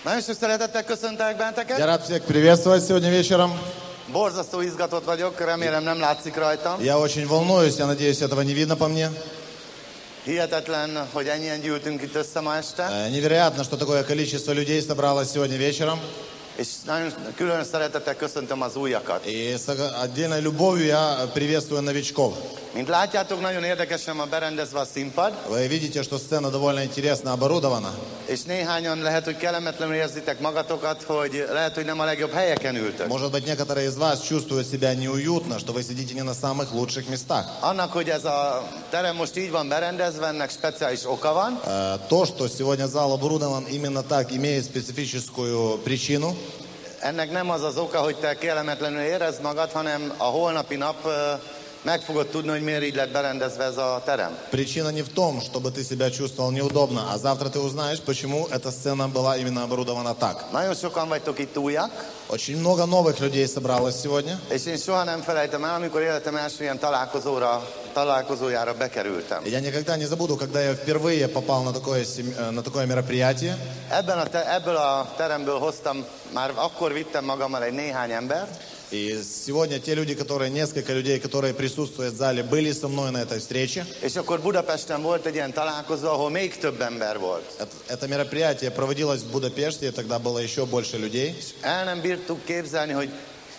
Nagyon sok szeretettel köszöntelek benneteket. Я рад всех приветствовать сегодня вечером. Borzasztó izgatott vagyok, remélem nem látszik rajtam. Я очень волнуюсь, я надеюсь, этого не видно по мне. Hihetetlen, hogy ennyien gyűltünk itt össze ma este. Невероятно, что такое количество людей собралось сегодня вечером. És nagyon külön szeretettel köszöntöm az újakat. И с отдельной любовью я приветствую новичков. Mint látjátok, nagyon érdekesen van berendezve a színpad. Вы видите, что сцена довольно интересно оборудована. És néhányan lehet, hogy kellemetlenül érzitek magatokat, hogy lehet, hogy nem a legjobb helyeken ültök. Может быть, некоторые из вас чувствуют себя неуютно, что вы сидите не на самых лучших местах. Annak, hogy ez a terem most így van berendezve, ennek speciális oka van. То, что сегодня зал оборудован именно так, имеет специфическую причину. Ennek nem az az oka, hogy te kellemetlenül érezd magad, hanem a holnapi nap meg fogod tudni, hogy miért így lett berendezve ez a terem. Причина не в том, чтобы ты себя чувствовал неудобно, а завтра ты узнаешь, почему эта сцена была именно оборудована так. Nagyon sokan vagytok itt újak. Очень много новых людей собралось сегодня. És én soha nem felejtem el, amikor életem első ilyen találkozójára bekerültem. Я никогда не забуду, когда я впервые попал на такое мероприятие. Ebből a teremből hoztam, már akkor vittem magammal egy néhány embert. И сегодня те люди, несколько людей, которые присутствуют в зале, были со мной на этой встрече. És akkor Budapesten volt egy ilyen találkozó, ahol még több ember volt. Это мероприятие проводилось в Будапеште, и тогда было еще больше людей. El nem bírtuk képzelni, hogy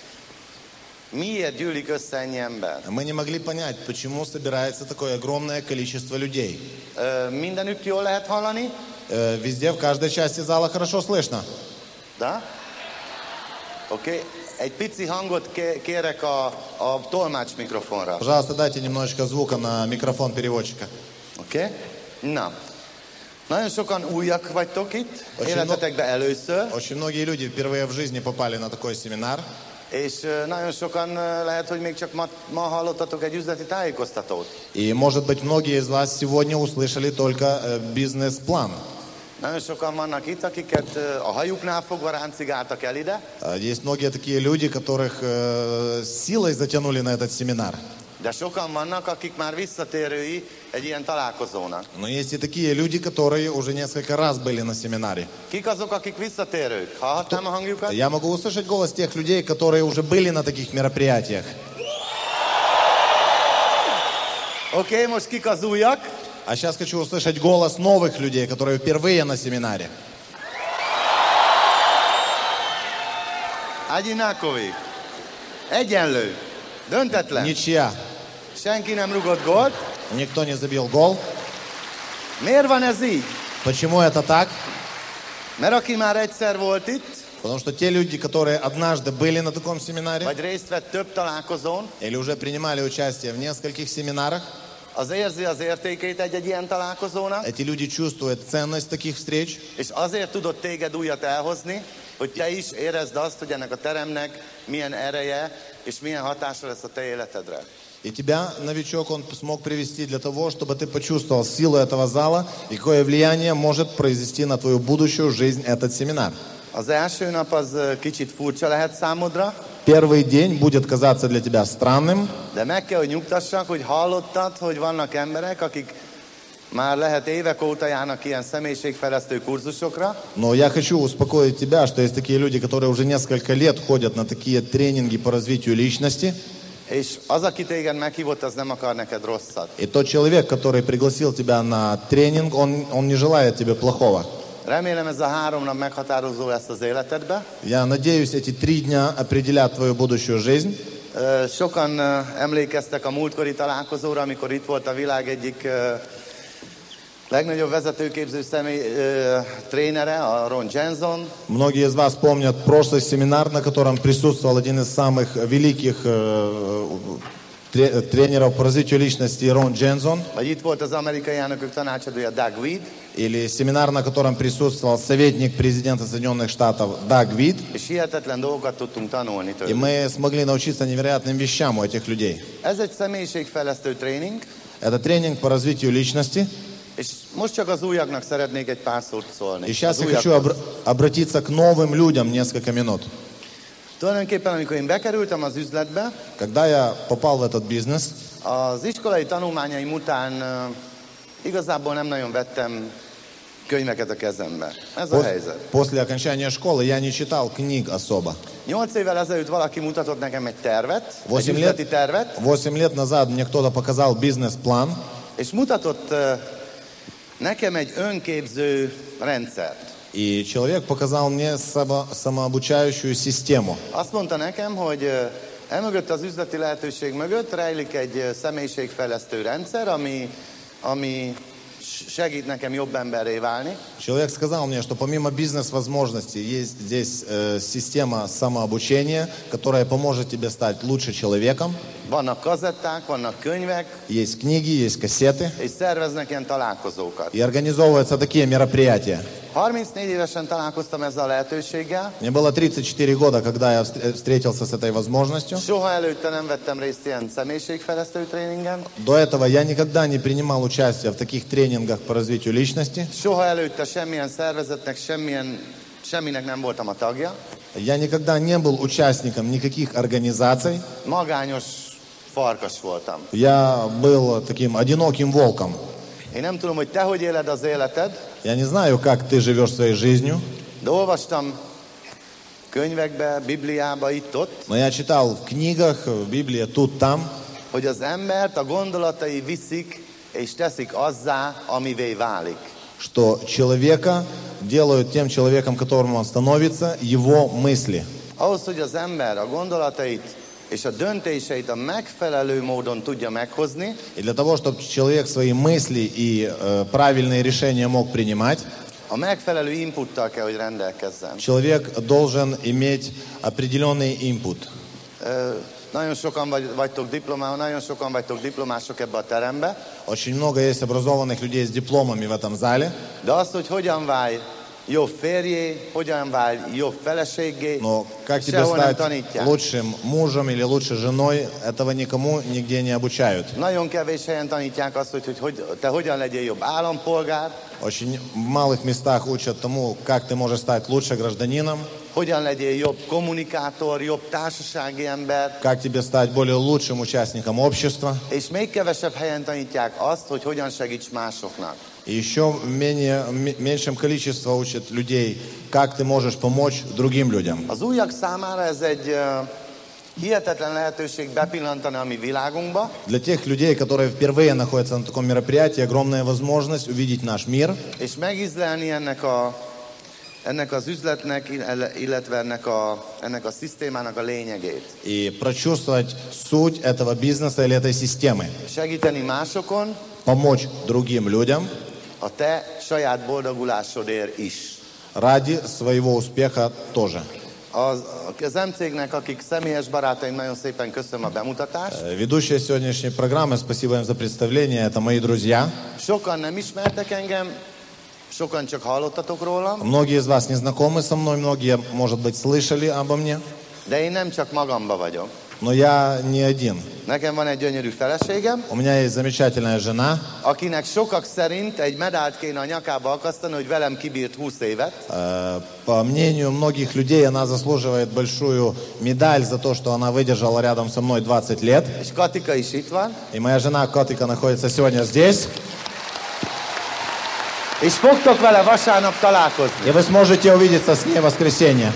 miért gyűlik össze ennyi ember. Мы не могли понять, почему собирается такое огромное количество людей. Mindenütt jól lehet hallani? Везде, в каждой части зала хорошо слышно. Da? Oké. Egy pici hangot kérek a tolmács mikrofonra. Пожалуйста, дайте немножечко звука на микрофон переводчика. Oké? Na. Nagyon sokan újak vagytok itt, életetekben először. Очень многие люди впервые в жизни попали на такой семинар. És nagyon sokan lehet, hogy még csak ma hallottatok egy üzleti tájékoztatót. И, может быть, многие из вас сегодня услышали только бизнес-план. Nagyon sokan vannak itt, akiket a hajuknál fogva ráncigáltak el ide. Есть многие такие люди, которых силой затянули на этот семинар. De sokan vannak, akik már visszatérői egy ilyen találkozónak. Но есть и такие люди, которые уже несколько раз были на семинаре. Kik azok, akik visszatérők? Hallhatnám a hangjukat? Я могу услышать голос тех людей, которые уже были на таких мероприятиях. Oké, most kik az újak? А сейчас хочу услышать голос новых людей, которые впервые на семинаре. Одинаковый. Egyenlő. Döntetlen. Ничья. Senki nem rugott gólt. Никто не забил гол. Miért van ez így? Почему это так? Mert aki már egyszer volt itt, Потому что те люди, которые однажды были на таком семинаре, vagy részt vett több találkozón, или уже принимали участие в нескольких семинарах, az érzi az értékét egy ilyen találkozónak, эти люди чувствуют ценность таких встреч, és azért tudott téged újat elhozni, hogy te is érezd azt, hogy ennek a teremnek milyen ereje, és milyen hatása lesz a te életedre. И тебя, новичок, он смог привести для того, чтобы ты почувствовал силу этого зала и какое влияние может произвести на твою будущую жизнь этот семинар. Az első nap az kicsit furcsa lehet számodra, Первый день будет казаться для тебя странным, de meg kell, hogy nyugtassak, hogy hallottad, hogy vannak emberek, akik már lehet évek óta járnak ilyen személyiségfejlesztő kurzusokra. но я хочу успокоить тебя, что есть такие люди, которые уже несколько лет ходят на такие тренинги по развитию личности. És az, aki téged meghívott, az nem akar neked rosszat. И тот человек, который пригласил тебя на тренинг, он не желает тебе плохого. Remélem ez a 3 nap meghatározó lesz az életedbe. Я надеюсь, эти 3 дня определят твою будущую жизнь. Sokan emlékeztek a múltkori találkozóra, amikor itt volt a világ egyik legnagyobb vezetőképző trénere, a Ron Jensen. Многие из вас помнят прошлый семинар, на котором присутствовал один из самых великих тренеров по развитию личности Рон Дженсон. Vagy itt volt az amerikai elnökök tanácsadója Doug Weed. Или семинар, на котором присутствовал советник президента Соединенных Штатов Даг Вид. És hihetetlen dolgokat tudtunk tanulni И tőlük. мы смогли научиться невероятным вещам у этих людей. Ez egy személyiségfejlesztő tréning. Это тренинг по развитию личности. És most csak az újaknak szeretnék egy pár szót szólni. И сейчас я хочу обратиться к новым людям несколько минут. Tulajdonképpen, amikor én bekerültem az üzletbe, Когда я попал в этот бизнес, az iskolai tanulmányaim után igazából nem nagyon vettem könyveket a kezembe. Ez a helyzet. После окончания школы я не читал книг особо. 8 évvel ezelőtt valaki mutatott nekem egy tervet, egy 8 üzleti tervet, 8 лет назад мне кто-то показал бизнес-план és mutatott nekem egy önképző rendszert. И человек показал мне самообучающую систему. Azt mondta nekem, hogy emögött az üzleti lehetőség mögött rejlik egy személyiségfejlesztő rendszer, ami segít nekem jobb emberré válni. Человек сказал мне, что помимо бизнес-возможностей есть здесь система самообучения, которая поможет тебе стать лучше человеком. Vannak kazetták, vannak könyvek, Есть книги, есть кассеты. és szerveznek ilyen találkozókat. И организовываются такие мероприятия. 34 évesen találkoztam ezzel a lehetőséggel. Мне было 34 года, когда я встретился с этой возможностью. Soha előtte nem vettem részt ilyen személyiségfejlesztő tréningen. До этого я никогда не принимал участие в таких тренингах по развитию lичности. Soha előtte semmilyen szervezetnek, semminek nem voltam a tagja. Я никогда не был участником никаких организаций. Magányos farkas voltam. Я был таким одиноким волком. Én nem tudom, hogy te hogy éled az életed, Я не знаю, как ты живешь своей жизнью, de olvastam könyvekbe, Bibliába, itt-ott, но я читал в книгах, в Библии, тут, там, hogy az embert a gondolatai viszik és teszik azzá, amivé válik. что человека делают тем человеком, которым он становится, его мысли. Ahhoz, hogy az ember a gondolatait és a döntéseit a megfelelő módon tudja meghozni, И для того, чтобы человек свои мысли и правильные решения мог принимать, a megfelelő inputtal kell, hogy rendelkezzen. человек должен иметь определенный input. Nagyon sokan vagytok diplomások ebbe a terembe, Очень много есть образованных людей с дипломами в этом зале, de az, hogy hogyan válj jobb férjé, hogyan válj jobb feleségé, но как тебе sehol nem стать tanítják. лучшим мужем или лучшей женой, этого никому нигде не обучают. Nagyon kevés helyen tanítják azt, hogy te hogyan legyél jobb állampolgár, Очень в малых местах учат тому, как ты можешь стать лучше гражданином, hogyan legyél jobb kommunikátor, jobb társasági ember, как тебе стать более лучшим участником общества. és még kevesebb helyen tanítják azt, hogy hogyan segíts másoknak. И еще в меньшем количестве учат людей, как ты можешь помочь другим людям. Az újak számára ez egy hihetetlen lehetőség bepillantani a mi világunkba, Для тех людей, которые впервые находятся на таком мероприятии, огромная возможность увидеть наш мир és megízlelni ennek az üzletnek, illetve ennek a szisztémának a lényegét. и прочувствовать суть этого бизнеса или этой системы. Segíteni másokon Помочь другим людям a te saját boldogulásodért is. ради своего успеха тоже. Az M-cégnek, akik személyes barátaim, nagyon szépen köszönöm a bemutatást. Ведущие сегодняшней программы, спасибо им за представление, это мои друзья. Sokan nem ismertek engem, sokan csak hallottatok rólam, Многие из вас не знакомы со мной, многие, может быть, слышали обо мне, de én nem csak magamba vagyok. но я не один. Nekem van egy gyönyörű feleségem, У меня есть замечательная жена, akinek sokak szerint egy medált kéne a nyakába akasztani, hogy velem kibírt 20 évet. По мнению многих людей, она заслуживает большую медаль за то, что она выдержала рядом со мной 20 лет. És Katika is itt van. И моя жена Катика находится сегодня здесь. És fogtok vele vasárnap találkozni. И вы сможете увидеться с ней в воскресенье.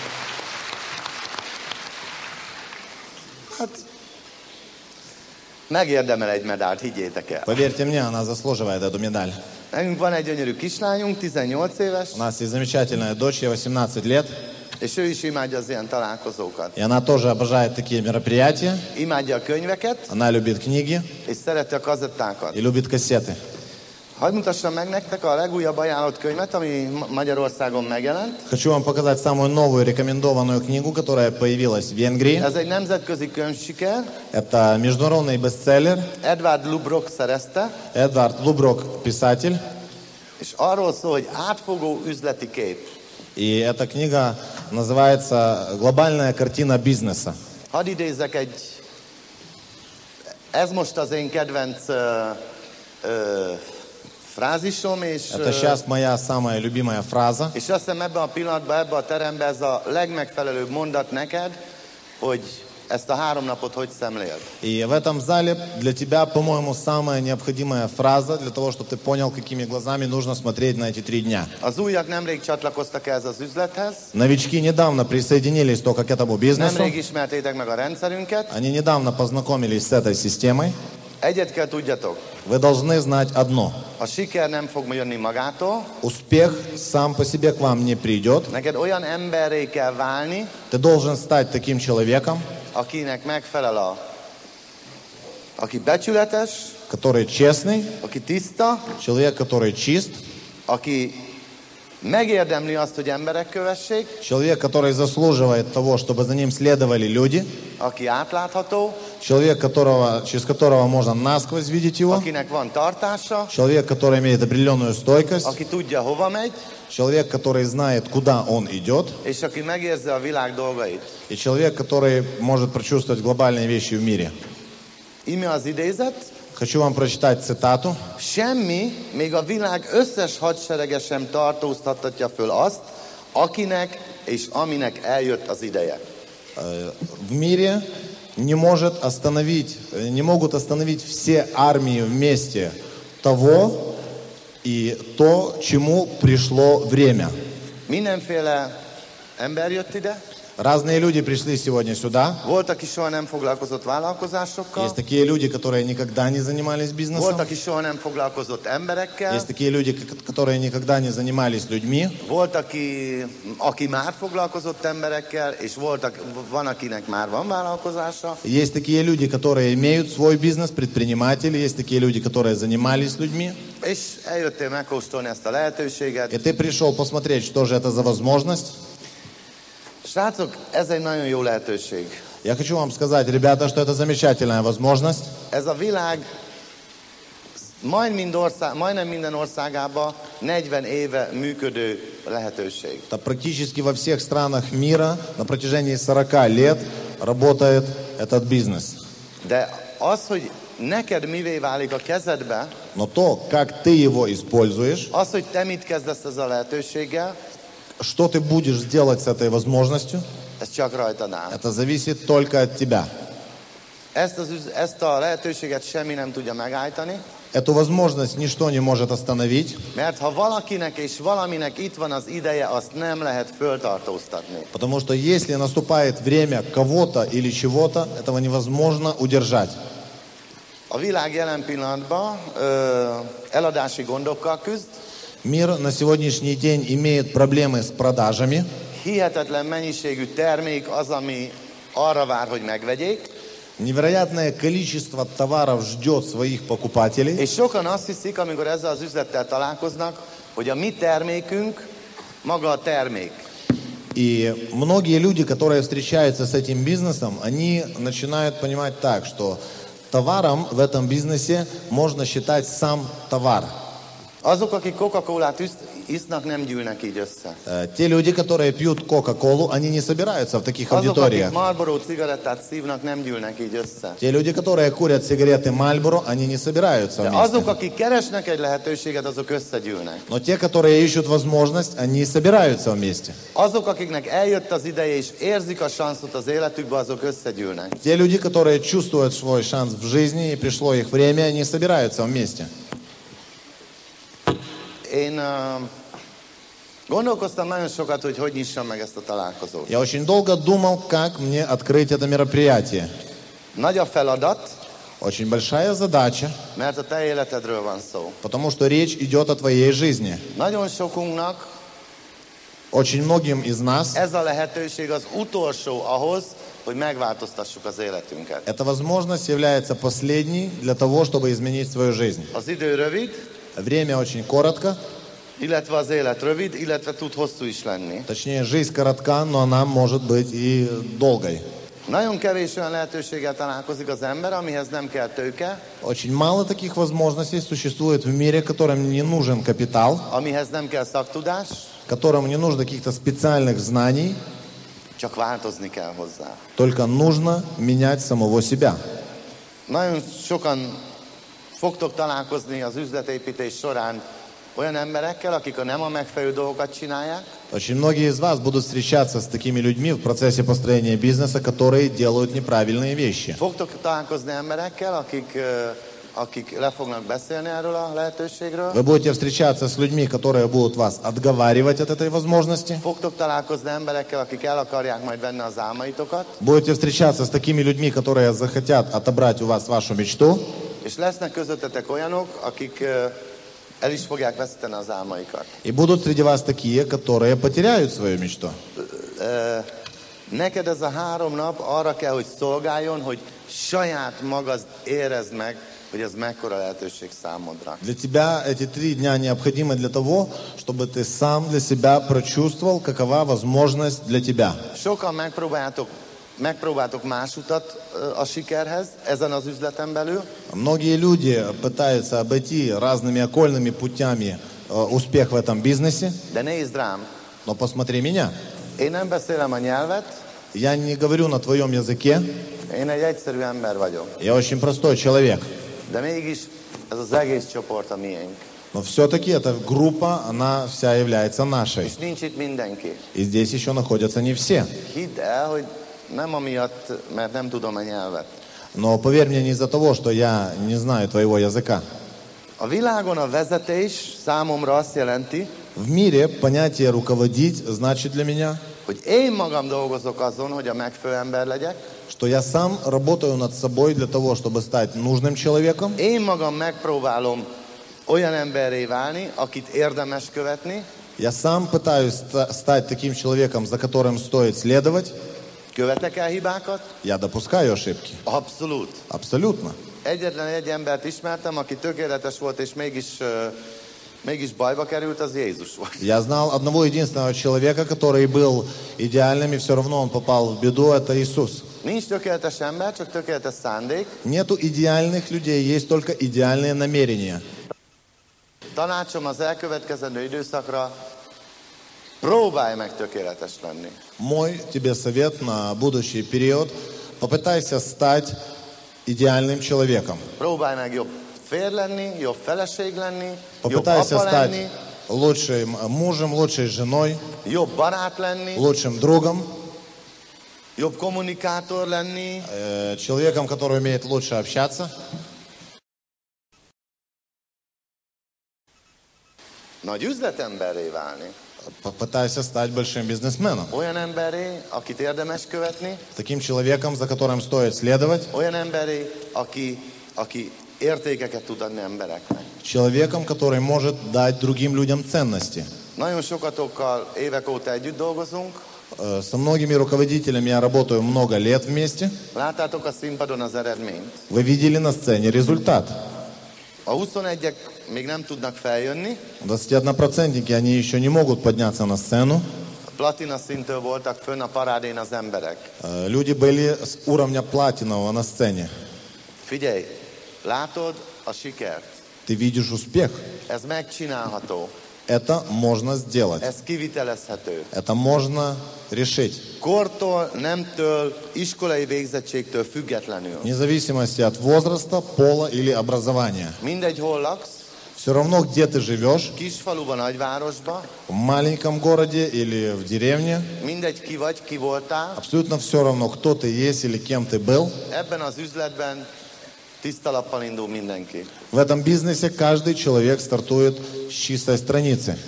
Hát, megérdemel egy medált, higgyétek el. Поверьте мне, она заслуживает эту медаль. Nekünk van egy gyönyörű kislányunk, 18 éves, У нас есть замечательная дочь, ей 18 lет. és ő is imádja az ilyen találkozókat. И она тоже обожает такие мероприятия. Imádja a könyveket, Она любит книги és szereti a kazettákat. и любит кассеты. Hadd mutassam meg nektek a legújabb ajánlott könyvet, ami Magyarországon megjelent. Хочу вам показать самую новую рекомендованную книгу, которая появилась в Венгрии. Ez egy nemzetközi könyvsiker. Это международный бестселлер. Edward Lubrock szerezte, Эдвард Луброк, писатель. és arról szól, hogy átfogó üzleti kép. И эта книга называется «Глобальная картина бизнеса». Hadd idézzek ez most az én kedvenc frázisom, és Это сейчас моя самая любимая фраза. azt hiszem ebben a pillanatban, ebben a teremben ez a legmegfelelőbb mondat neked, hogy ezt a 3 napot hogy szemléld. И в этом зале для тебя, по-моему, самая необходимая фраза для того, чтобы ты понял, какими глазами нужно смотреть на эти 3 дня. Az újak nemrég csatlakoztak ehhez az üzlethez, Новички недавно присоединились только к этому бизнесу. nemrég ismertétek meg a rendszerünket. Они недавно познакомились с этой системой. Egyet kell tudjatok, Вы должны знать одно. a siker nem fog jönni magától, Успех сам по себе к вам не придет. neked olyan emberré kell válni, Ты должен стать таким человеком, akinek megfelel aki becsületes, который честный, aki tiszta, человек, который чист, aki megérdemli azt, hogy emberek kövessék, человек, который заслуживает того, чтобы за ним следовали люди, aki átlátható, человек, через которого можно насквозь видеть его, akinek van tartása, человек, который имеет определенную стойкость, aki tudja, hova megy, человек, который знает, куда он идет, és aki megérzi a világ dolgait. и человек, который может прочувствовать глобальные вещи в мире. Íme az idézet, Хочу вам прочитать цитату. semmi, még a világ összes hadserege sem tartóztathatja föl azt, akinek és aminek eljött az ideje. В мире не могут остановить все армии вместе того и то, чему пришло время. Mindenféle ember jött ide, Разные люди пришли сегодня сюда. volt, aki soha nem foglalkozott vállalkozásokkal, Есть такие люди, которые никогда не занимались бизнесом. volt, aki soha nem foglalkozott emberekkel, Есть такие люди, которые никогда не занимались людьми. volt, aki már foglalkozott emberekkel, és van, akinek már van vállalkozása, Есть такие люди, которые имеют свой бизнес, предприниматели. Есть такие люди, которые занимались людьми. és eljöttél megkóstolni ezt a lehetőséget. И ты пришел посмотреть, что же это за возможность. Srácok, ez egy nagyon jó lehetőség. Я хочу вам сказать, ребята, что это замечательная возможность. Ez a világ majdnem minden országában 40 éve működő lehetőség. Это практически во всех странах мира на протяжении 40 лет работает этот бизнес. De az, hogy neked mivé válik a kezedbe, Но то, как ты его используешь, az, hogy te mit kezdesz ezzel a lehetőséggel, что ты будешь делать с этой возможностью, ez csak rajtad áll. это зависит только от тебя. Ezt a lehetőséget semmi nem tudja megállítani, Эту возможность ничто не может остановить, mert ha valakinek és valaminek itt van az ideje, azt nem lehet föltartóztatni. потому что если наступает время кого-то или чего-то, этого невозможно удержать. A világ jelen pillanatban eladási gondokkal küzd, Мир на сегодняшний день имеет проблемы с продажами. hihetetlen mennyiségű termék az, ami arra vár, hogy megvegyék, Невероятное количество товаров ждет своих покупателей. és sokan azt hiszik, amikor ezzel az üzlettel találkoznak, hogy a mi termékünk maga a termék. И многие люди, которые встречаются с этим бизнесом, они начинают понимать так, что товаром в этом бизнесе можно считать сам товар. Azok, akik Coca-Colát isznak, nem gyűlnek így össze. Те люди, которые пьют Кока-Колу, они не собираются в таких Azok, akik аудиториях. Marlboro cigarettát szívnak, nem gyűlnek így össze. Те люди, которые курят сигареты Marlboro, они не собираются De вместе. azok, akik keresnek egy lehetőséget, azok összegyűlnek. Но те, которые ищут возможность, они собираются вместе. Azok, akiknek eljött az ideje és érzik a sanszot az életükbe, azok összegyűlnek. Те люди, которые чувствуют свой шанс в жизни и пришло их время, они собираются вместе. Én gondolkoztam nagyon sokat, hogy nyissam meg ezt a találkozót. Я очень долго думал, как мне открыть это мероприятие. Nagy a feladat, Очень большая задача, mert a te életedről van szó. потому что речь идет о твоей жизни. Nagyon sokunknak Очень многим из нас ez a lehetőség az utolsó ahhoz, hogy megváltoztassuk az életünket. эта возможность является последней для того, чтобы изменить свою жизнь. Az idő rövid, Время очень коротко, illetve az élet rövid, illetve tud hosszú is lenni. точнее, жизнь коротка, но она может быть и долгой. Nagyon kevés olyan lehetőséggel találkozik az ember, amihez nem kell tőke, Очень мало таких возможностей существует в мире, которым не нужен капитал, amihez nem kell szaktudás, которому не нужно каких-то специальных знаний, csak változni kell hozzá. только нужно менять самого себя. Nagyon sokan fogtok találkozni az üzletépítés során olyan emberekkel, akik nem a megfelelő dolgokat csinálják, Очень многие из вас будут встречаться с такими людьми в процессе построения бизнеса, которые делают неправильные вещи. fogtok találkozni emberekkel, akik le fognak beszélni erről a lehetőségről, Вы будете встречаться с людьми, которые будут вас отговаривать от этой возможности. fogtok találkozni emberekkel, akik el akarják majd venni az álmaitokat, Будете встречаться с такими людьми, которые захотят отобрать у вас вашу мечту. és lesznek közöttetek olyanok, akik el is fogják veszteni az álmaikat. И будут среди вас такие, которые потеряют свою мечту. Neked ez a 3 nap arra kell, hogy szolgáljon, hogy saját magad érezd meg, hogy ez mekkora lehetőség számodra. Для тебя эти 3 дня необходимы для того, чтобы ты сам для себя прочувствовал, какова возможность для тебя. Sokan megpróbáltok más utat a sikerhez ezen az üzleten belül, Многие люди пытаются обойти разными окольными путями успех в этом бизнесе, de nézd rám, но посмотри меня. én nem beszélem a nyelvet, Я не говорю на твоем языке, én egy egyszerű ember vagyok, я очень простой человек. de mégis ez az egész csoport a miénk. Но все-таки эта группа, она вся является нашей. És nincs itt mindenki. И здесь еще находятся не все. Hidd el, hogy nem amiatt, mert nem tudom a nyelvet. Но поверь мне, не из-за того, что я не знаю твоего языка. A világon a vezetés számomra azt jelenti, В мире понятие «руководить» значит для меня, hogy én magam dolgozok azon, hogy a megfelelő ember legyek, что я сам работаю над собой для того, чтобы стать нужным человеком. én magam megpróbálom olyan emberré válni, akit érdemes követni, Я сам пытаюсь стать таким человеком, за которым стоит следовать. követek el hibákat? Я допускаю ошибки. Abszolút. Абсолютно. Egyetlen egy embert ismertem, aki tökéletes volt, és mégis bajba került, az Jézus volt. Я знал одного единственного человека, который был идеальным, и все равно он попал в беду, это Иисус. Nincs tökéletes ember, csak tökéletes szándék. Нету идеальных людей, есть только идеальные намерения. Tanácsom az elkövetkezendő időszakra, próbálj meg tökéletes lenni. Мой тебе совет на будущий период: попытайся стать идеальным человеком. Próbálj meg jobb férj lenni, jobb feleség lenni, jobb Попытайся apa стать lenni, лучшим мужем, лучшей женой, jobb barát lenni, лучшим другом, jobb kommunikátor lenni, человеком, который умеет лучше общаться. nagy üzletemberré válni. Попытайся стать большим бизнесменом. Olyan emberré, akit érdemes követni, Таким человеком, за которым стоит следовать. olyan emberré, aki értékeket tud adni embereknek. Человеком, который может дать другим людям ценности. Nagyon sokatokkal évek óta együtt dolgozunk. Со многими руководителями я работаю много лет вместе. Láttátok a színpadon az eredményt. Вы видели на сцене результат. A 21-ek még nem tudnak feljönni. 21%, они еще не могут подняться на сцену. Platina szintől voltak fönn a parádén az emberek. Люди были с уровня платинового на сцене. Figyelj, látod a sikert. Ты видишь успех. Ez megcsinálható. Это можно сделать. Ez kivitelezhető. Это можно решить. Kortól, nemtől, iskolai végzettségtől függetlenül. Вне зависимости от возраста, пола или образования. Mindegy, hol laksz, Все равно, где ты живешь, kisfaluba, nagyvárosba, в маленьком городе или в деревне, mindegy, ki vagy, ki voltál, абсолютно все равно, кто ты есть или кем ты был. ebben az üzletben tiszta lappal indul mindenki. В этом бизнесе каждый человек стартует с чистой страницы.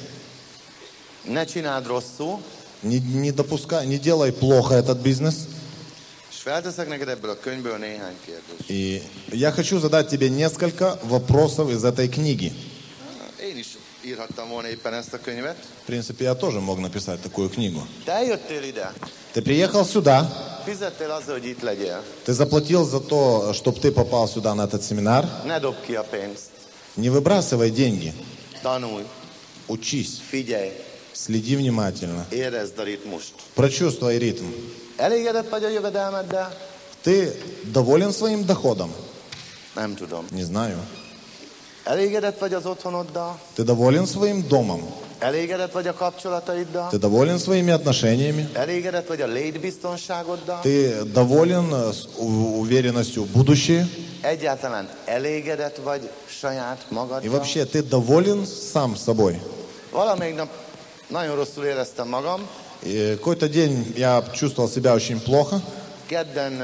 Ne csináld rosszul, Не делай плохо этот бизнес. és felteszek neked ebből a könyvből néhány kérdést. И я хочу задать тебе несколько вопросов из этой книги. Én is írhattam volna éppen ezt a könyvet. В принципе, я тоже мог написать такую книгу. Te eljöttél ide, Ты приехал сюда, fizettél azért, hogy itt legyél. ты заплатил за то, чтобы ты попал сюда на этот семинар. Ne dobd ki a pénzt. Не выбрасывай деньги, Tanulj, учись, figyelj, следи внимательно, érezd a ritmust. прочувствуй ритм. Elégedett vagy a jövedelmeddel? Ты доволен своим доходом? Nem tudom. Не знаю. Elégedett vagy az otthonoddal? Ты доволен своим домом? Elégedett vagy a kapcsolataiddal? Ты доволен своими отношениями? Elégedett vagy a létbiztonságoddal? Ты доволен с уверенностью в будущее? Egyáltalán elégedett vagy saját И magaddal? вообще, ты доволен сам собой? Valamelyik nap nagyon rosszul éreztem magam. И какой-то день я чувствовал себя очень плохо. Kedden,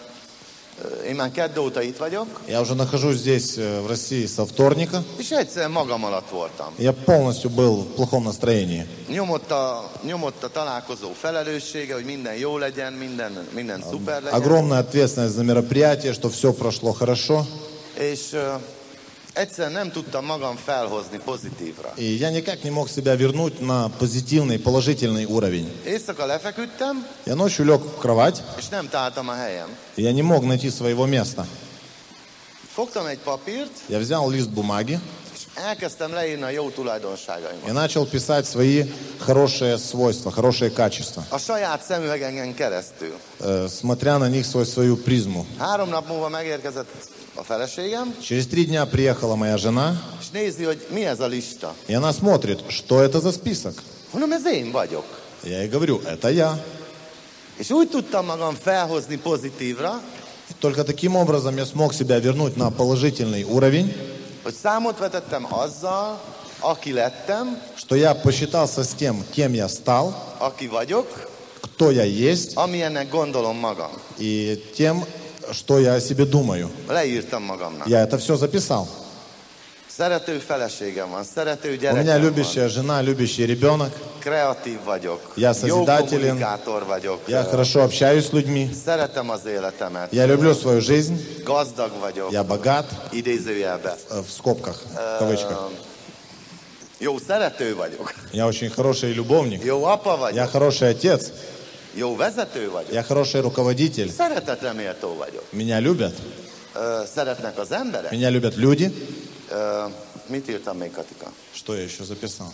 én már kedd óta itt vagyok, Я уже нахожусь здесь, в России, со вторника. és egyszerűen magam alatt voltam. Я полностью был в плохом настроении. Nyomott a találkozó felelőssége, hogy minden jó legyen, minden szuper legyen. Огромная ответственность за мероприятие, что все прошло хорошо. És egyszerűen nem tudtam magam felhozni pozitívra. И я никак не мог себя вернуть на позитивный, положительный уровень. Éjszaka lefeküdtem, Я ночью лег в кровать, és nem találtam a helyem. и я не мог найти своего места. Fogtam egy papírt, Я взял лист бумаги és elkezdtem leírni a jó tulajdonságaimat. и начал писать свои хорошие свойства, хорошие качества, A saját szemüvegen keresztül. смотря на них свою призму. 3 nap múlva megérkezett a feleségem, Через 3 дня приехала моя жена, és nézi, hogy mi ez a lista. и она смотрит, что это за список. Mondom, ez én vagyok. Я ей говорю, это я. És úgy tudtam magam felhozni pozitívra, И только таким образом я смог себя вернуть на положительный уровень, hogy számot vetettem azzal, aki lettem, что я посчитался с тем, кем я стал, aki vagyok, кто я есть, amilyennek gondolom magam. и тем, что я о себе думаю. Leírtam magamnak. Я это все записал. Szerető feleségem van, szerető У меня gyerekem van, любящая жена, любящий ребенок. kreatív vagyok, Я jó созидателен. kommunikátor vagyok, Я хорошо общаюсь с людьми. szeretem az életemet, Я люблю свою жизнь. gazdag vagyok, Я богат, idézőjelben. в скобках, в кавычках. Jó szerető vagyok, Я очень хороший любовник. jó apa Я vagyok, хороший отец. jó vezető vagyok, Я хороший руководитель. szeretetre méltó vagyok. Меня любят. Szeretnek az emberek? Меня любят люди. Mit írtam még, Katika? Что я еще записал?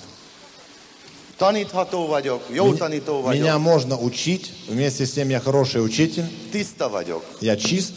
Tanítható vagyok, jó tanító Меня vagyok, можно учить. Вместе с тем я хороший учитель. tiszta vagyok. Я чист.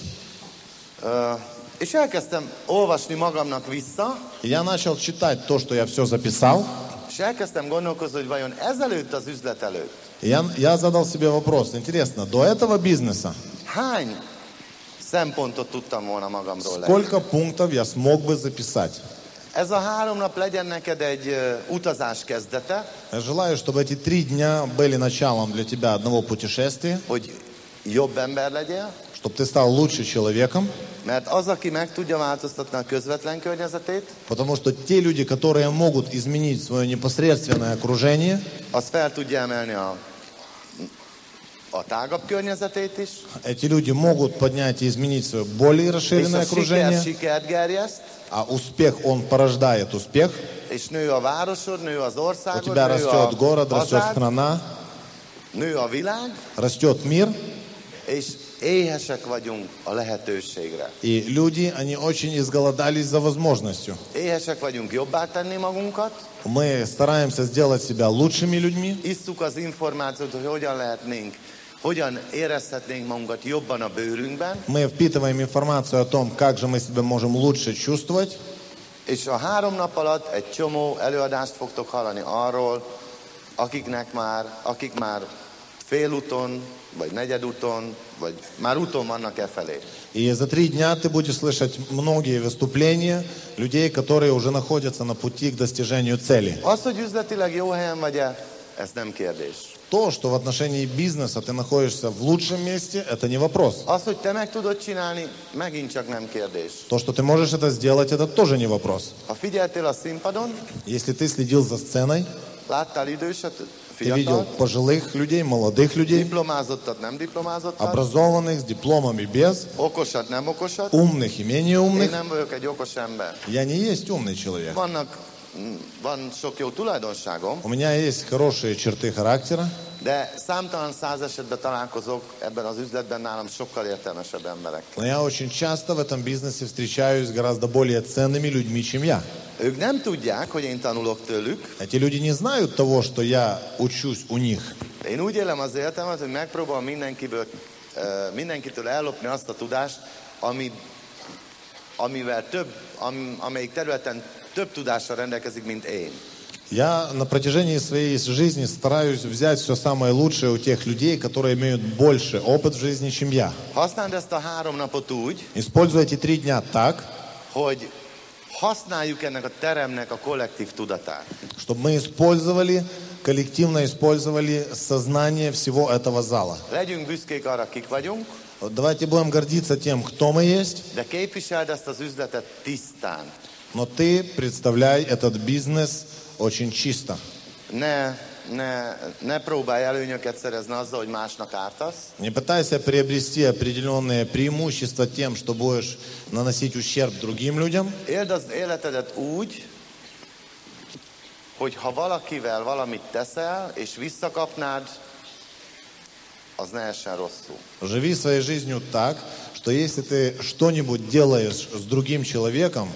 És elkezdtem olvasni magamnak vissza, И я начал читать то, что я все записал. és elkezdtem gondolkozni, hogy vajon ezelőtt az üzlet előtt И я задал себе вопрос. Интересно, до этого бизнеса hány szempontot tudtam volna magamról leírni? сколько пунктов я смог бы записать? Ez a 3 nap legyen neked egy utazás kezdete, Я желаю, чтобы эти 3 дня были началом для тебя одного путешествия, hogy jobb ember legyél, чтобы ты стал лучше человеком, mert az, aki meg tudja változtatni a közvetlen környezetét, потому что те люди, которые могут изменить свое непосредственное окружение, az fel tudja emelni a tágabb környezetét is, эти люди могут поднять и изменить свое более és расширенное a окружение, sikert gerjeszt, а успех, он порождает успех. és nő a városod, nő az У országod, тебя nő растет a город, растет hazád, страна, nő a világ, растет мир, és éhesek vagyunk a lehetőségre. и люди, они очень изголодались за возможностью. Éhesek vagyunk jobbá tenni magunkat, Мы стараемся сделать себя лучшими людьми, isszuk az információt, hogy hogyan érezhetnénk magunkat jobban a bőrünkben, мы впитываем информацию о том, как же мы себя можем лучше чувствовать, és a 3 nap alatt egy csomó előadást fogtok hallani arról, akik már félúton, vagy negyedúton, vagy már úton vannak e felé. И за 3 дня ты будешь слышать многие выступления людей, которые уже находятся на пути к достижению цели. Az, hogy üzletileg jó helyen vagy-e, ez nem kérdés. То, что в отношении бизнеса ты находишься в лучшем месте, это не вопрос. Az, hogy te meg tudod csinálni, megint csak nem kérdés. То, что ты можешь это сделать, это тоже не вопрос. Ha figyeltél a színpadon, Если ты следил за сценой, láttál időset, ты видел fiatalt, пожилых людей, молодых людей, diplomázottat, nem diplomázottat, образованных, с дипломами, без, okosat, nem okosat. умных и менее Én умных. nem vagyok egy okos ember. Я не есть умный человек. Van sok jó tulajdonságom, У меня есть хорошие черты характера, de számtalan 100 esetben találkozok ebben az üzletben nálam sokkal értelmesebb emberekkel. но я очень часто в этом бизнесе встречаюсь с гораздо более ценными людьми, чем я. Ők nem tudják, hogy én tanulok tőlük. Эти люди не знают того, что я учусь у них. Én úgy élem az életemet, hogy megpróbálom mindenkitől ellopni azt a tudást, amelyik területen több tudással rendelkezik, mint én. Я на протяжении своей жизни стараюсь взять все самое лучшее у тех людей, которые имеют больше опыт в жизни, чем я. Használd ezt a 3 napot úgy, Используя эти 3 дня так, hogy használjuk ennek a teremnek a kollektív tudatát. чтобы мы коллективно использовали сознание всего этого зала. Legyünk büszkék arra, kik vagyunk, Давайте будем гордиться тем, кто мы есть, de képviseld ezt az üzletet tisztán. но ты представляй этот бизнес очень чисто. Ne próbálj előnyöket szerezni azzal, hogy másnak ártasz. Не пытайся приобрести определенные преимущества тем, что будешь наносить ущерб другим людям. Éld az életedet úgy, hogy ha valakivel valamit teszel, és visszakapnád, az ne essen rosszul. Живи своей жизнью так, что если ты что-нибудь делаешь с другим человеком,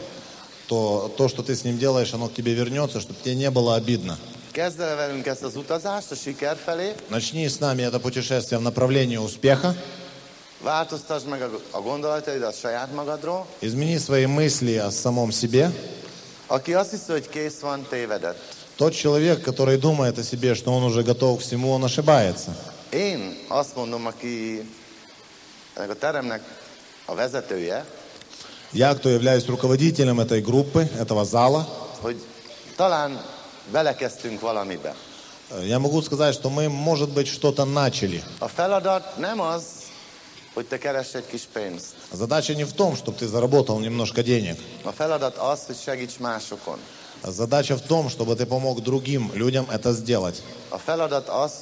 то то, что ты с ним делаешь, оно к тебе вернется, чтобы тебе не было обидно. Kezd el velünk ezt az utazást a siker felé, Начни с нами это путешествие в направлении успеха. változtasd meg a gondolataidat saját magadról. Измени свои мысли о самом себе. Aki azt hiszi, hogy kész van, tévedett. Тот человек, который думает о себе, что он уже готов к всему, он ошибается. Én azt mondom, aki ennek a teremnek a vezetője, Я, кто являюсь руководителем этой группы, этого зала, hogy talán belekezdtünk valamibe. я могу сказать, что мы, может быть, что-то начали. A feladat nem az, hogy te keress egy kis pénzt. Задача не в том, чтобы ты заработал немножко денег. A feladat az, hogy segíts másokon. Задача в том, чтобы ты помог другим людям это сделать. A feladat az,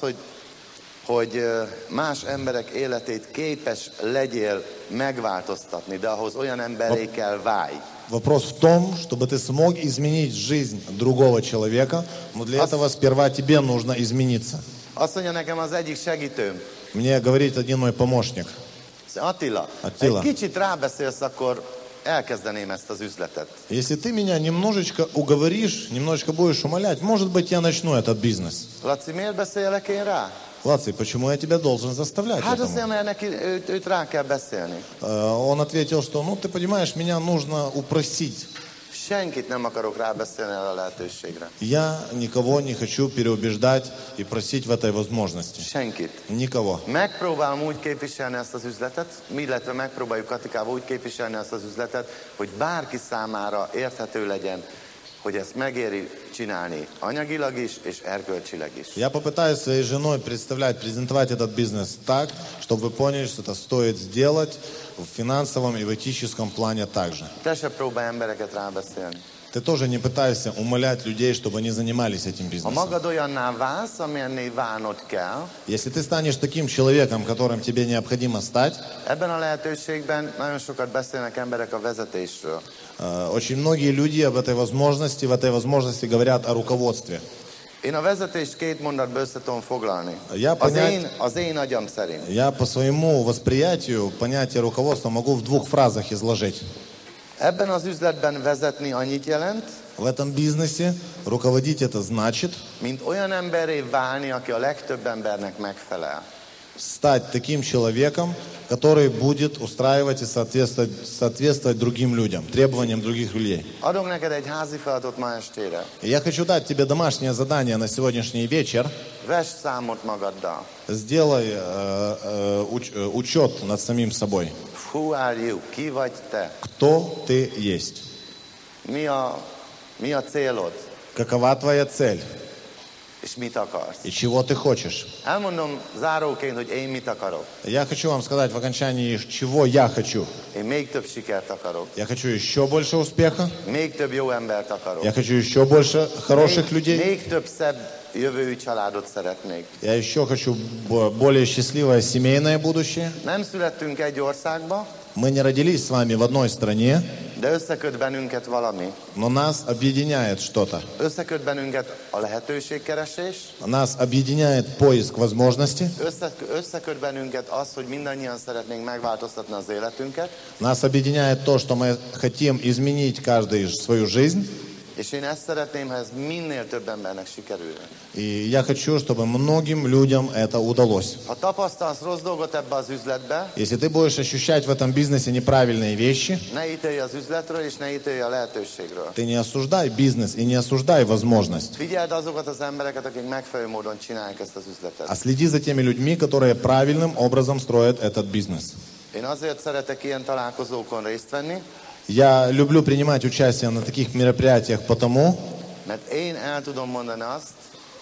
hogy más emberek életét képes legyél megváltoztatni, de ahhoz olyan emberé kell válj. Вопрос в том, чтобы ты смог изменить жизнь другого человека, но для этого сперва тебе нужно измениться. Azt mondja nekem az egyik segítőm, Мне говорит один мой помощник. Attila, Attila. egy kicsit rábeszélsz, akkor elkezdeném ezt az üzletet. Если ты меня немножечко уговоришь, немножечко будешь умолять, может быть, я начну этот бизнес. Laci, miért beszélek én rá? Лаций, почему я тебя должен заставлять Hát этому? azért, mert neki, őt rá kell beszélni. Он ответил, что, ты понимаешь, меня нужно упросить. Senkit nem akarok rábeszélni erre a lehetőségre. Я никого не хочу переубеждать и просить в этой возможности. Senkit. Никого. Megpróbálom úgy képviselni ezt az üzletet, illetve megpróbáljuk Katikával úgy képviselni ezt az üzletet, hogy bárki számára érthető legyen, hogy ezt megéri csinálni anyagilag is és erkölcsileg is. Я попытаюсь своей женой презентовать этот бизнес так, чтобы вы поняли, что это стоит сделать в финансовом и в этическом плане также. Te se próbálj embereket rábeszélni. Ты тоже не пытайся умолять людей, чтобы они занимались этим Ha бизнесом. magad olyanná válsz, amilyenné válnod kell, Если ты станешь таким человеком, которым тебе необходимо стать, ebben a lehetőségben nagyon sokat beszélnek emberek a vezetésről. очень многие люди в этой возможности говорят о руководстве. Én a vezetést 2 mondatba össze tudom foglalni. Az én agyam szerint. Я по своему восприятию понятие руководства могу в 2 фразах изложить. Ebben az üzletben vezetni annyit jelent, В этом бизнесе руководить это значит mint olyan emberré válni, aki a legtöbb embernek megfelel. стать таким человеком, который будет устраивать и соответствовать другим людям, требованиям других людей. Adok neked egy házi feladatot ma estére. Я хочу дать тебе домашнее задание на сегодняшний вечер. Vess számot magaddal. Сделай учет над самим собой. Who are you? Ki vagy te? Кто ты есть? Mi a célod? Какова твоя цель? És mit akarsz? И чего ты хочешь? Elmondom záróként, hogy én mit akarok. Я хочу вам сказать в окончании, чего я хочу. Én még több sikert akarok. Я хочу еще больше успеха. Még több jó embert akarok. Я хочу еще больше хороших людей. Még több szebb jövői családot szeretnék. Я еще хочу более счастливое семейное будущее. Nem születtünk egy országba, Мы не родились с вами в одной стране, de összeköt bennünket valami. но нас объединяет что-то. Összeköt bennünket a lehetőségkeresés, Нас объединяет поиск возможности. összeköt bennünket az, hogy mindannyian szeretnénk megváltoztatni az életünket. Нас объединяет то, что мы хотим изменить каждый свою жизнь. És én ezt szeretném, ha ez minél több embernek sikerülne. И я хочу, чтобы многим людям это удалось. Ha tapasztalsz rossz dolgot ebbe az üzletbe, Если ты будешь ощущать в этом бизнесе неправильные вещи, ne ítélj az üzletről, és ne ítélj a lehetőségről. ты не осуждай бизнес и не осуждай возможность. Figyeld azokat az embereket, akik megfelelő módon csinálják ezt az üzletet. А следи за теми людьми, которые правильным образом строят этот бизнес. Én azért szeretek ilyen találkozókon részt venni, Я люблю принимать участие на таких мероприятиях потому, mert én el tudom mondani azt,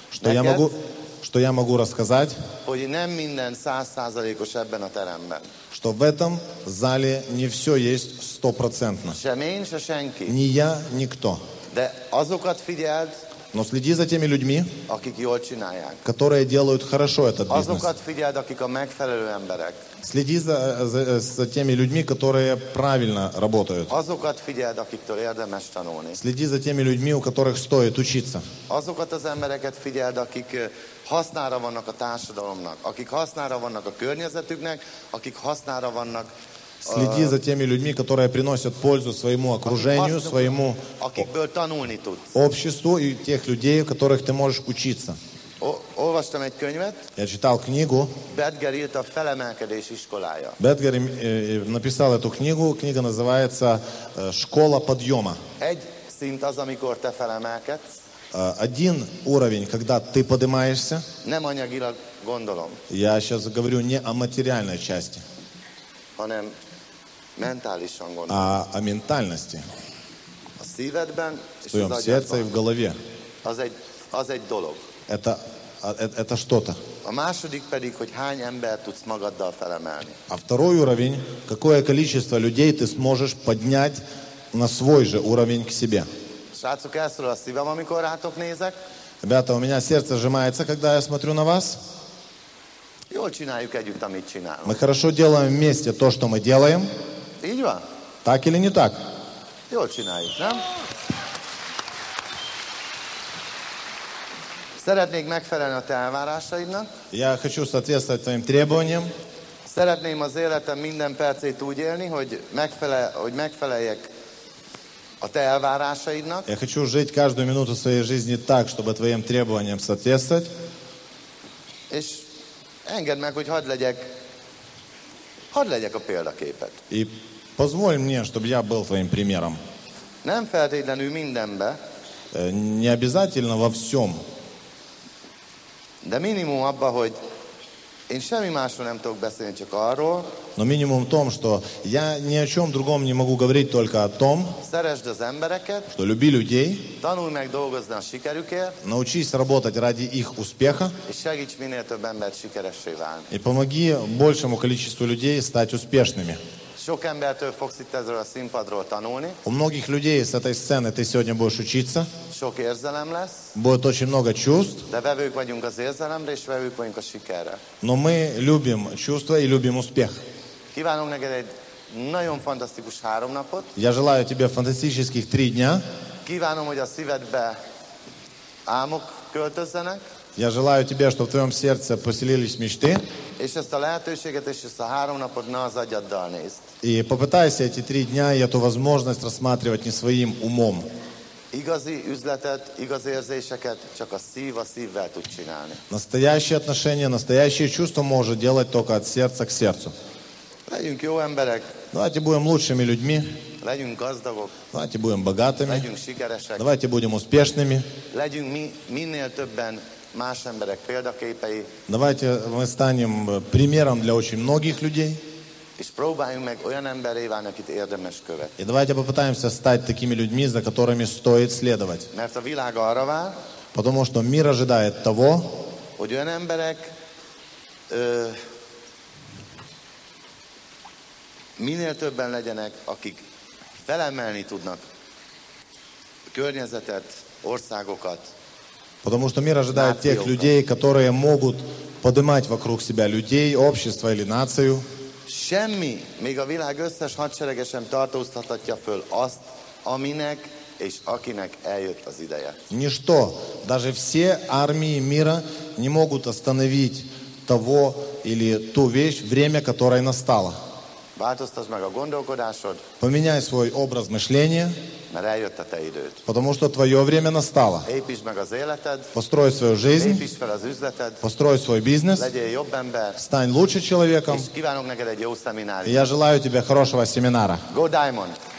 что я могу рассказать, hogy nem minden 100%-os ebben a teremben. что в этом зале не все есть стопроцентно. Sem én, se senki. Ни я, никто. De azokat figyeld, Но следи за теми людьми, akik jól csinálják. которые делают хорошо этот бизнес. Azokat figyeld, akik a megfelelő emberek. Следи за теми людьми, которые правильно работают. Azokat figyeld, akiktől érdemes tanulni. Следи за теми людьми, у которых стоит учиться. Azokat az embereket figyeld, akik hasznára vannak a társadalomnak, akik hasznára vannak a környezetüknek, akik hasznára vannak Следи за теми людьми, которые приносят пользу своему окружению, своему akikből tanulni tudsz. обществу и тех людей, у которых ты можешь учиться. Olvastam egy könyvet, Я читал книгу. Bedger írt a Felemelkedés iskolája. Бетгер написал эту книгу. Книга называется «Школа подъема». Egy szint az, amikor te felemelkedsz, Один уровень, когда ты поднимаешься. nem anyagilag gondolom, Я сейчас говорю не о материальной части, hanem mentálisan gondolom. а о ментальности. A szívedben В és твоем az сердце и в agyadban. голове. Az egy dolog. Это что-то. A második pedig, hogy hány embert tudsz magaddal felemelni. А второй уровень, какое количество людей ты сможешь поднять на свой же уровень к себе. Srácok, elszorul a szívem, amikor rátok nézek. Ребята, у меня сердце сжимается, когда я смотрю на вас. Jól csináljuk együtt, amit csinálunk. Мы хорошо делаем вместе то, что мы делаем. Így van? Так или не так? Jól csináljuk, nem? Szeretnék megfelelni a te elvárásaidnak. Я хочу соответствовать твоим требованиям. Szeretném az életem minden percét úgy élni, hogy megfeleljek a te elvárásaidnak. Я хочу жить каждую минуту своей жизни так, чтобы твоим требованиям соответствовать. És engedd meg, hogy hadd legyek a példaképet. И позволь мне, чтобы я был твоим примером. Nem feltétlenül mindenbe, Не обязательно во всем, de minimum abba, hogy én semmi másról nem tudok beszélni, csak arról, но минимум в том, что я ни о чем другом не могу говорить, только о том, szeresd az embereket, что люби людей, tanulj meg dolgozni a sikerükért, научись работать ради их успеха és segíts minél több embert sikeressé válni. и помоги большему количеству людей стать успешными. Sok embertől fogsz itt ezzel a színpadról tanulni, У многих людей с этой сцены ты сегодня будешь учиться, sok érzelem lesz, будет очень много чувств, de vevők vagyunk az érzelemre, és vevők vagyunk a sikerre. но мы любим чувства и любим успех. Kívánunk neked egy nagyon fantasztikus 3 napot. Я желаю тебе фантастических 3 дня. Kívánom, hogy a szívedbe álmok költözzenek, Я желаю тебе, чтобы в твоем сердце поселились мечты. és ezt a lehetőséget és ezt a 3 napot ne az agyaddal nézd. И попытайся эти 3 дня и эту возможность рассматривать не своим умом. Igazi üzletet, igazi érzéseket csak a szívvel tud csinálni. Настоящие отношения, настоящие чувства может делать только от сердца к сердцу. Legyünk jó emberek, Давайте будем лучшими людьми. legyünk gazdagok, Давайте будем богатыми. legyünk sikeresek, Давайте будем успешными. legyünk minél többen más emberek példaképei, Давайте мы станем примером для очень многих людей. és próbáljunk meg olyan emberré válni, akit érdemes követni. И давайте попытаемся стать такими людьми, за которыми стоит следовать. Mert a világ arra vár, Потому что мир ожидает того, hogy olyan emberek minél többen legyenek, akik felemelni tudnak környezetet, országokat. потому что мир ожидает тех людей, которые могут поднимать вокруг себя людей, общество или нацию. Semmi, még a világ összes hadserege sem tartóztathatja föl azt, aminek és akinek eljött az ideje. Ничто, даже все армии мира не могут остановить того или ту вещь, время, которое настало. Változtasd meg a gondolkodásod, Поменяй свой образ мышления, mert eljött a te időd. потому что твое время настало. Építsd meg az életed, Построй свою жизнь, építsd fel az üzleted, построй свой бизнес, legyél jobb ember, стань лучше человеком. és kívánok neked egy jó И szemináriumot. я желаю тебе хорошего семинара. Go Diamond!